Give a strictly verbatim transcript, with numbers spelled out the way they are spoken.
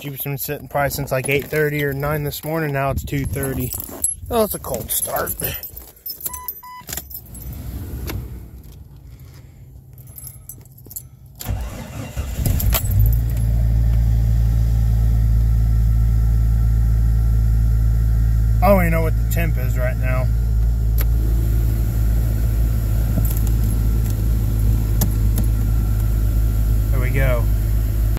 Jeep's been sitting probably since like eight thirty or nine this morning. Now it's two thirty. Oh, it's a cold start. I don't even know what the temp is right now.